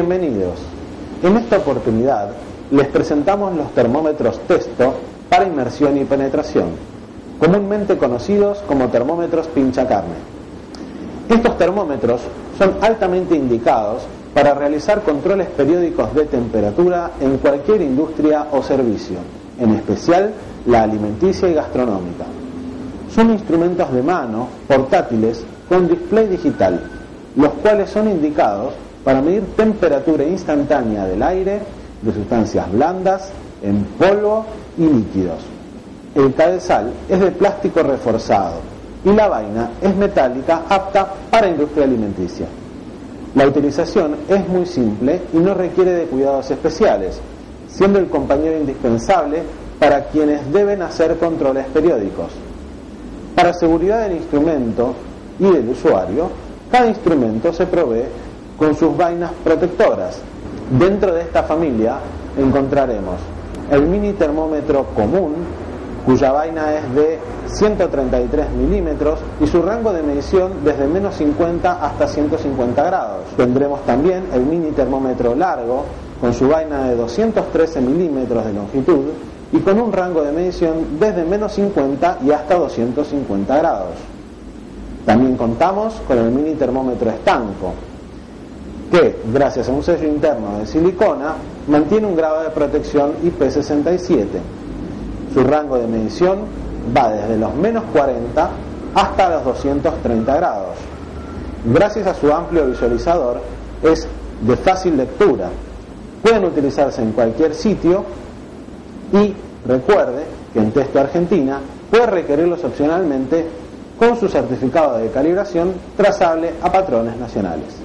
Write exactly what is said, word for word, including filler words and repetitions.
Bienvenidos. En esta oportunidad les presentamos los termómetros Testo para inmersión y penetración, comúnmente conocidos como termómetros pinchacarne. Estos termómetros son altamente indicados para realizar controles periódicos de temperatura en cualquier industria o servicio, en especial la alimenticia y gastronómica. Son instrumentos de mano, portátiles, con display digital, los cuales son indicados para medir temperatura instantánea del aire, de sustancias blandas, en polvo y líquidos. El cabezal es de plástico reforzado y la vaina es metálica apta para industria alimenticia. La utilización es muy simple y no requiere de cuidados especiales, siendo el compañero indispensable para quienes deben hacer controles periódicos. Para seguridad del instrumento y del usuario, cada instrumento se provee con sus vainas protectoras. Dentro de esta familia encontraremos el mini termómetro común, cuya vaina es de ciento treinta y tres milímetros y su rango de medición desde menos cincuenta hasta ciento cincuenta grados. Tendremos también el mini termómetro largo, con su vaina de doscientos trece milímetros de longitud y con un rango de medición desde menos cincuenta y hasta doscientos cincuenta grados. También contamos con el mini termómetro estanco, que, gracias a un sello interno de silicona, mantiene un grado de protección I P sesenta y siete. Su rango de medición va desde los menos cuarenta hasta los doscientos treinta grados. Gracias a su amplio visualizador, es de fácil lectura. Pueden utilizarse en cualquier sitio y recuerde que en Testo Argentina puede requerirlos opcionalmente con su certificado de calibración trazable a patrones nacionales.